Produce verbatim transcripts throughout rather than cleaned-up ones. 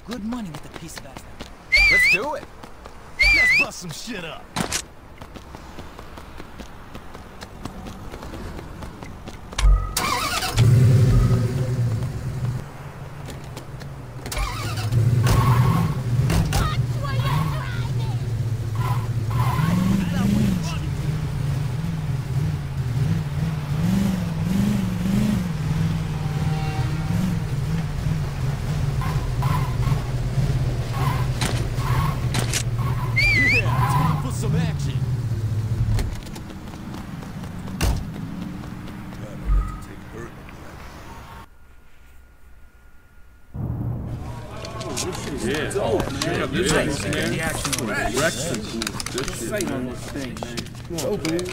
good money with a piece of that. Let's do it. Let's bust some shit up. Some action. Yeah. Oh, check out this thing, man. Rex and cool. This shit, man. Come on, dude.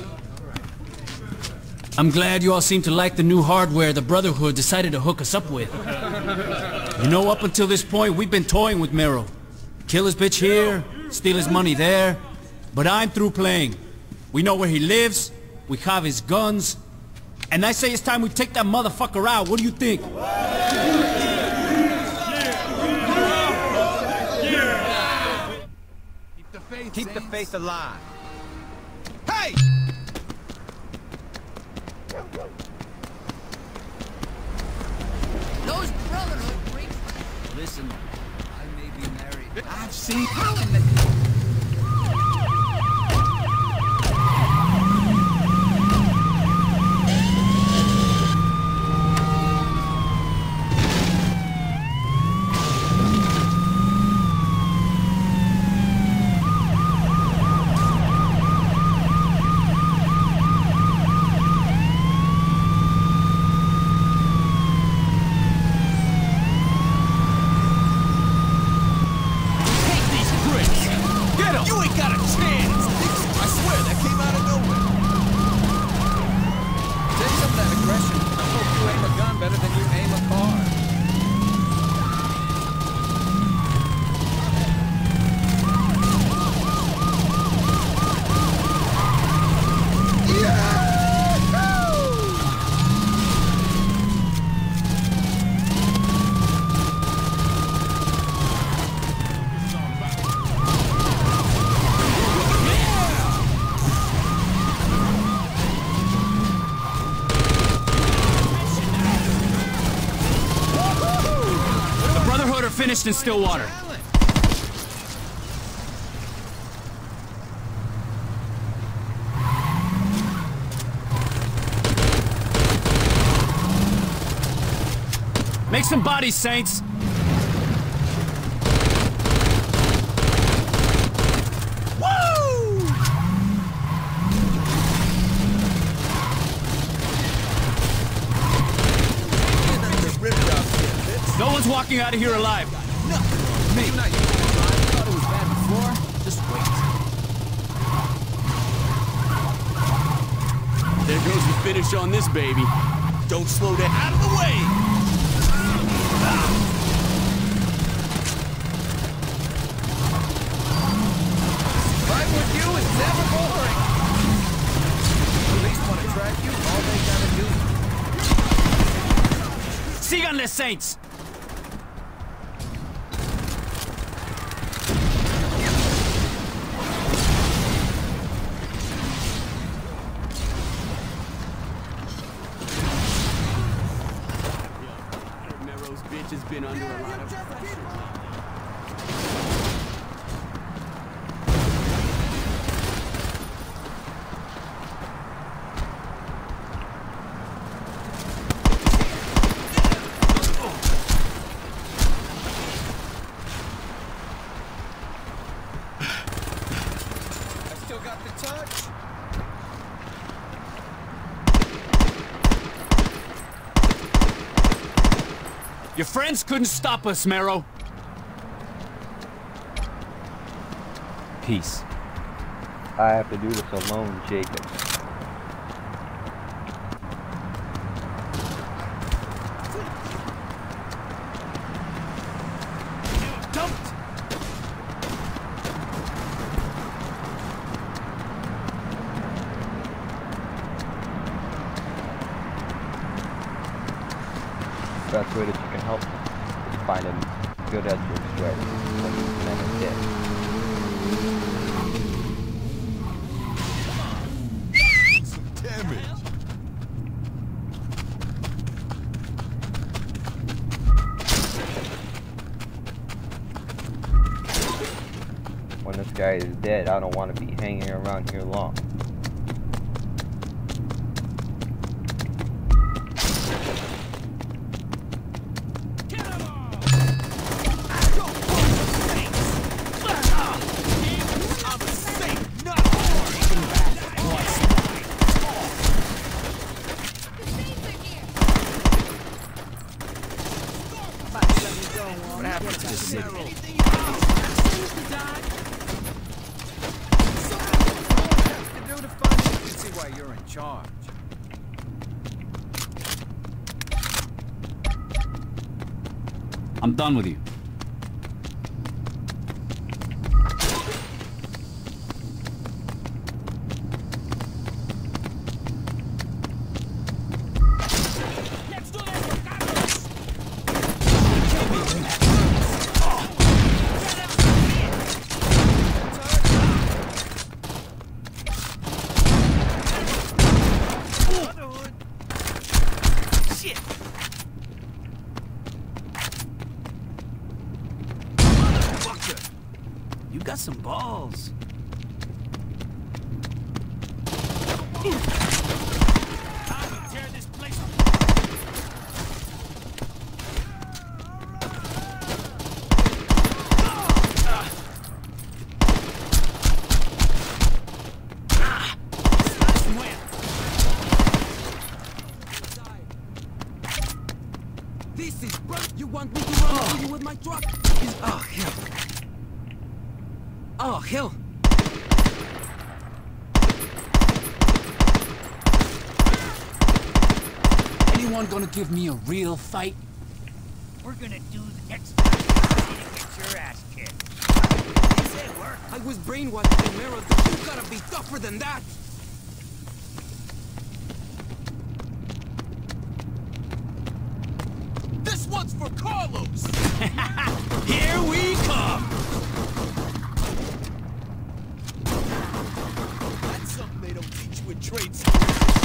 I'm glad you all seem to like the new hardware the Brotherhood decided to hook us up with. You know, up until this point, we've been toying with Mero. Kill his bitch here, steal his money there. But I'm through playing. We know where he lives, we have his guns, and I say it's time we take that motherfucker out. What do you think? Yeah. Yeah. Keep the faith, Keep the faith alive. Hey! Those Brotherhood freaks. Listen, I may be married. I've seen how in the... Finished in Stillwater. Make some bodies, Saints. Woo! No one's walking out of here alive. No, maybe. I thought it was bad before. Just wait. There goes the finish on this baby. Don't slow down. Out of the way! Ah. Fight with you is never boring. Police want to track you, all they gotta do. Síganle, Saints! Mero's bitch has been under a lot of pressure. Got the touch. Your friends couldn't stop us, Mero. Peace. I have to do this alone, Jacob. Dumped. Best way that you can help is find him good as your threat when these men are dead. Some damage. When this guy is dead, I don't want to be hanging around here long. What happened to this city? See why you're in charge. I'm done with you. You got some balls. Tear this place This is bro. You want me to run over you with my truck? Is oh hell. Oh hell. Anyone gonna give me a real fight? We're gonna do the next time to get your ass kicked. You say work? I was brainwashed by Mero. You gotta be tougher than that. This one's for Carlos. Here we come! That's something they don't teach you in trade school.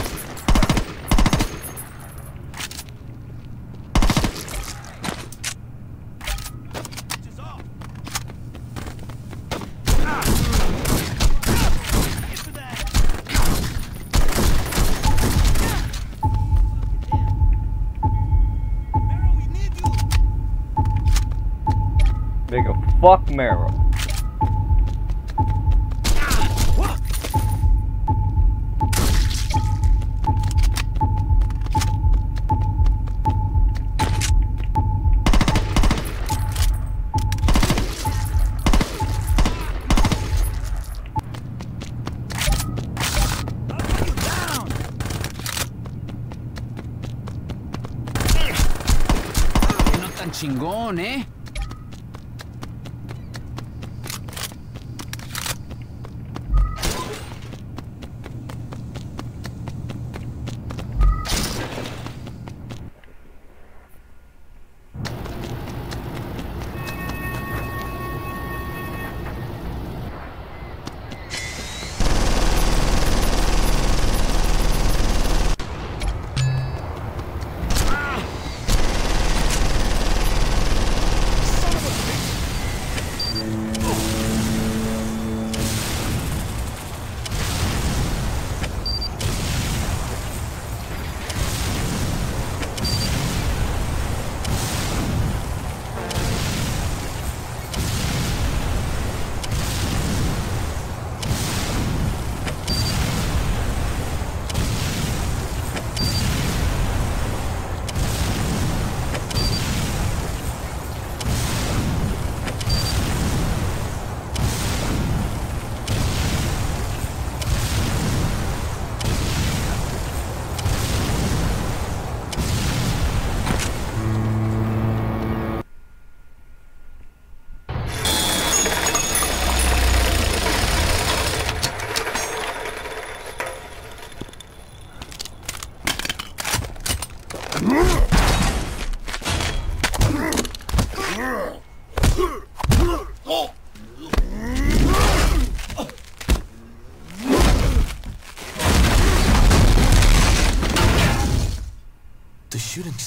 Nigga, fuck Mero. No tan chingón, eh?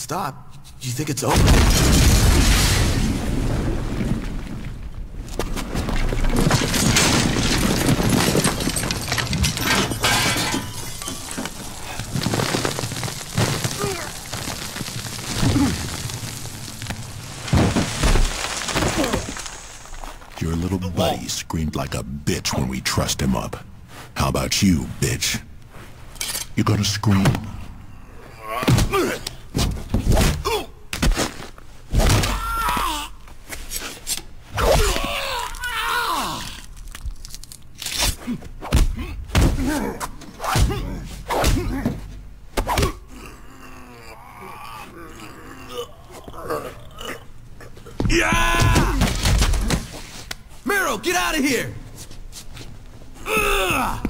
stop. Do you think it's over? Your little buddy screamed like a bitch when we trussed him up. How about you, bitch? You gonna scream? Yeah! Meryl, get out of here! Ugh!